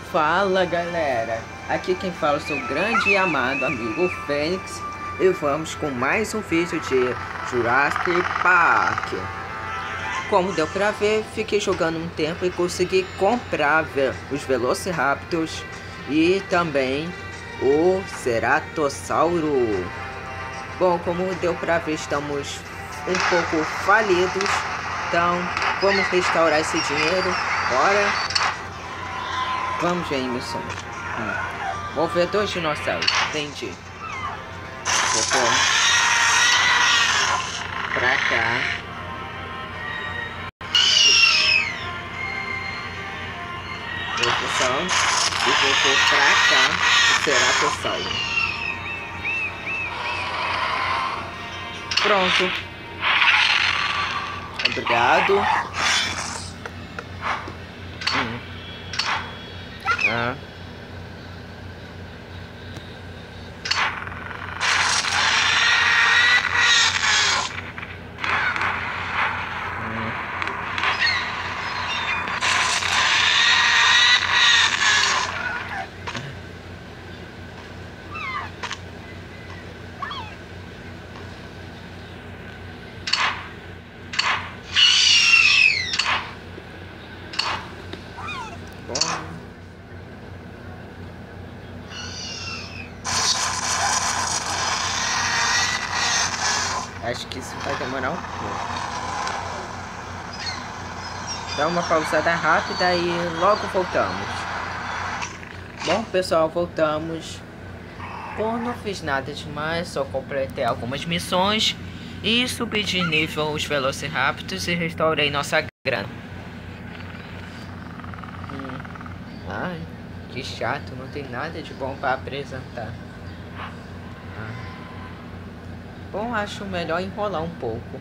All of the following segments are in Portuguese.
Fala galera, aqui quem fala é o seu grande e amado amigo Fênix e vamos com mais um vídeo de Jurassic Park. Como deu pra ver, fiquei jogando um tempo e consegui comprar os Velociraptors e também o Ceratossauro. Bom, como deu pra ver, estamos um pouco falidos, então vamos restaurar esse dinheiro, bora! Vamos ver em missões. Vou ver 2 dinossauros. Entendi. Vou pôr pra cá. Posição. E vou pôr pra cá o Ceratossauro. Pronto. Obrigado. Acho que isso vai demorar um pouco. Dá uma pausada rápida e logo voltamos. Bom pessoal, voltamos. Bom, não fiz nada demais, só completei algumas missões e subi de nível os Velociraptors e restaurei nossa grana. Ai, que chato, não tem nada de bom para apresentar. Bom, acho melhor enrolar um pouco.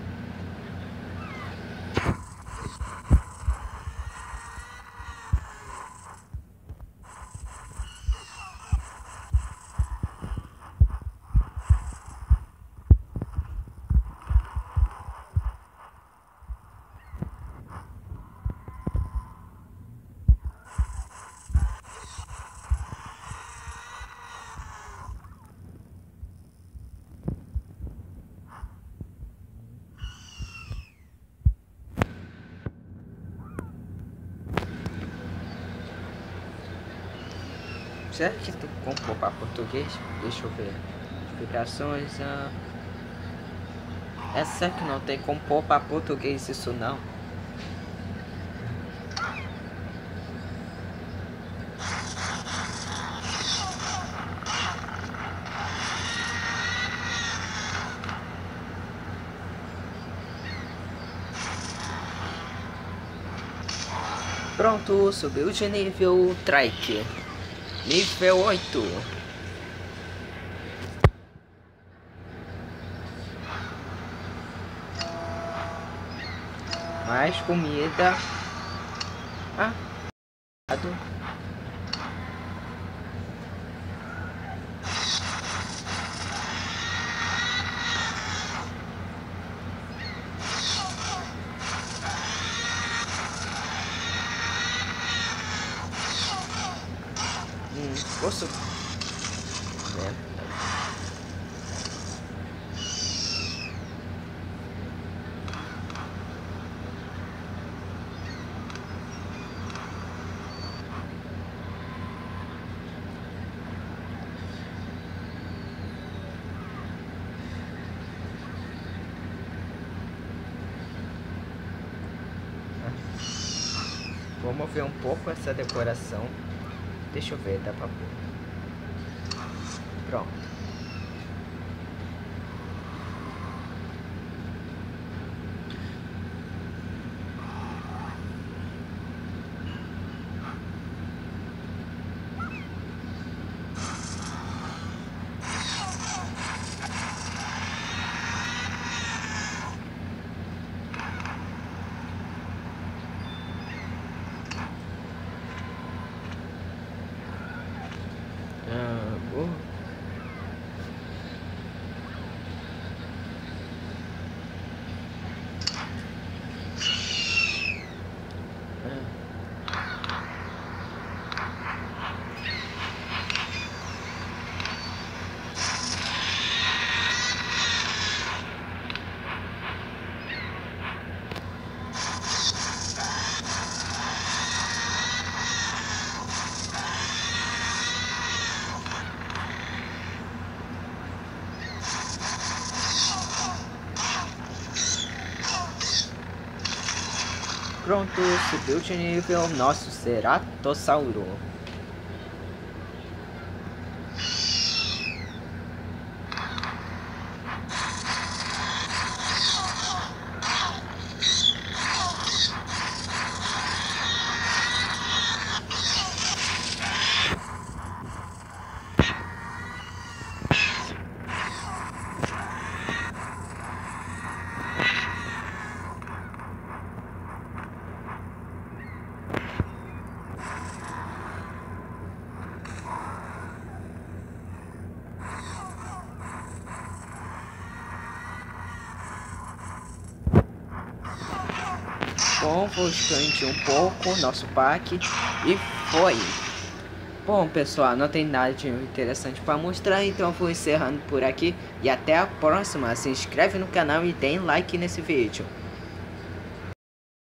Será que tem como poupar português? Deixa eu ver. Explicações. Essa que não tem como poupar português, isso não. Pronto, subiu de nível Trike. Nível 8. Mais comida. Posso? Vou mover um pouco essa decoração. Deixa eu ver, dá pra pôr. Pronto. Pronto, subiu de nível nosso Ceratossauro. Bom, vou expandir um pouco o nosso pack e foi. Bom, pessoal, não tem nada de interessante para mostrar, então vou encerrando por aqui e até a próxima. Se inscreve no canal e dê like nesse vídeo.